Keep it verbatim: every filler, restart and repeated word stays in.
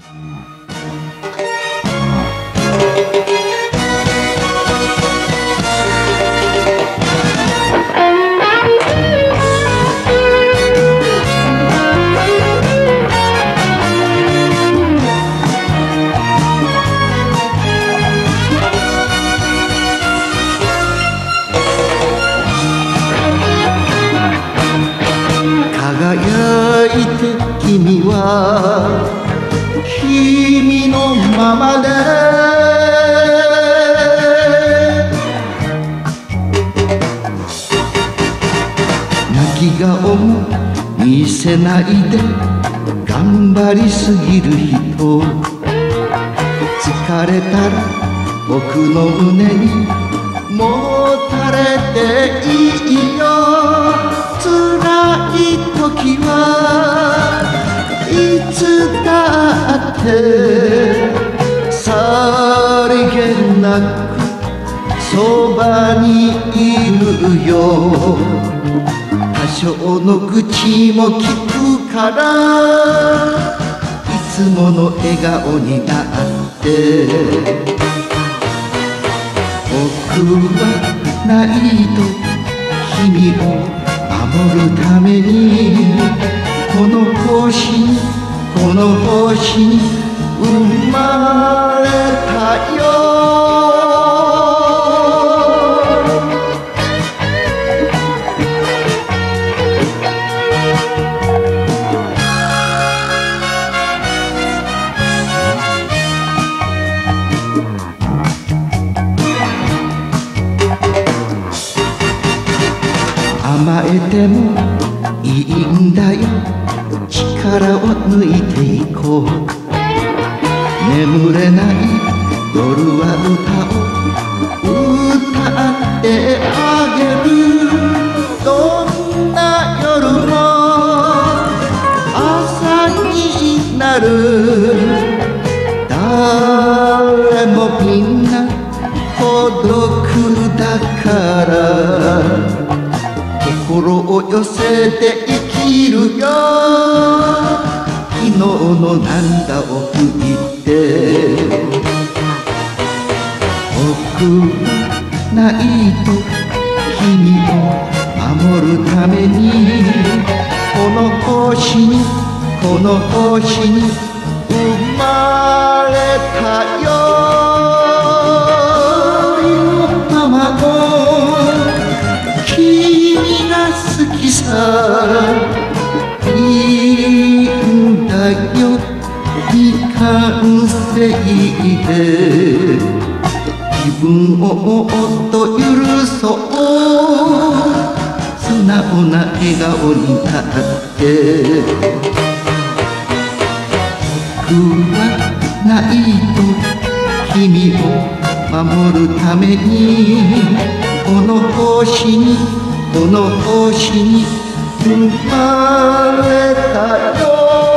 輝いて君は君のままで泣き顔も見せないで頑張りすぎる人疲れたら僕の胸にもたれていいよ辛い時はいつだってさりげなくそばにいるよ多少の愚痴も聞くからいつもの笑顔になって僕はないと君を守るためにこの星にこの星に生まれたよ甘えてもいいんだよ力を抜いていこう眠れない夜は歌を歌ってあげるどんな夜も朝になる誰もみんな孤独だから心を寄せて生きるよ昨日の涙を拭いて僕はないと君を守るためにこの星にこの星に生まれたよ今まも君が好きさいいんだよ未完成で自分をもっと許そう素直な笑顔になって僕はないと君を守るためにこの星にこの星に生まれたよ